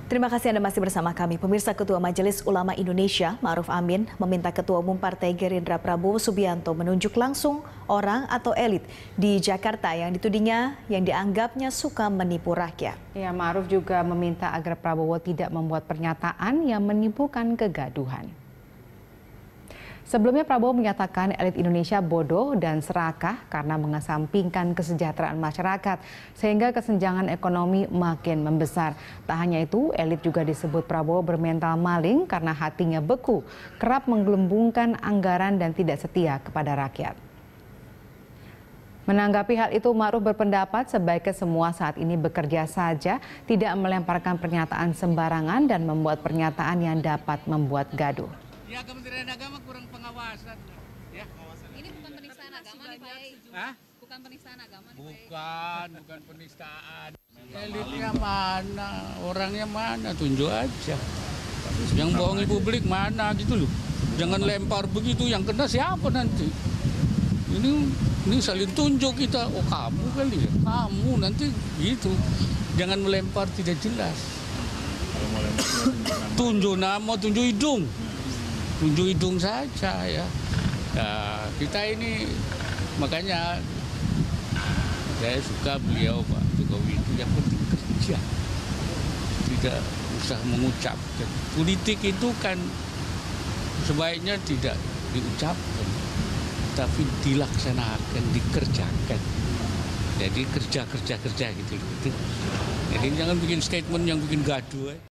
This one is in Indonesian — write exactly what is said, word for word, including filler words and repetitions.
Terima kasih Anda masih bersama kami. Pemirsa, Ketua Majelis Ulama Indonesia, Ma'ruf Amin, meminta Ketua Umum Partai Gerindra Prabowo Subianto menunjuk langsung orang atau elit di Jakarta yang ditudingnya yang dianggapnya suka menipu rakyat. Ya, Ma'ruf juga meminta agar Prabowo tidak membuat pernyataan yang menimbulkan kegaduhan. Sebelumnya Prabowo menyatakan elit Indonesia bodoh dan serakah karena mengesampingkan kesejahteraan masyarakat sehingga kesenjangan ekonomi makin membesar. Tak hanya itu, elit juga disebut Prabowo bermental maling karena hatinya beku, kerap menggelembungkan anggaran dan tidak setia kepada rakyat. Menanggapi hal itu, Ma'ruf berpendapat sebaiknya semua saat ini bekerja saja, tidak melemparkan pernyataan sembarangan dan membuat pernyataan yang dapat membuat gaduh. Ya, Kementerian Agama kurang pengawasan. Ya. Ini bukan penistaan agama nih Pak. Hah? Bukan penistaan agama nih Pak. Bukan, bukan penistaan. Elitnya mana, orangnya mana, tunjuk aja. Yang bohongi publik mana gitu loh. Jangan lempar begitu, yang kena siapa nanti? Ini ini saling tunjuk kita, oh kamu kali ya, kamu nanti gitu. Jangan melempar tidak jelas. Tunjuk nama, tunjuk hidung. Tunjuk hidung saja ya. Nah, kita ini makanya saya suka beliau Pak Jokowi itu yang penting kerja, tidak usah mengucapkan. Politik itu kan sebaiknya tidak diucapkan, tapi dilaksanakan, dikerjakan. Jadi kerja kerja kerja gitu. Jadi jangan bikin statement yang bikin gaduh.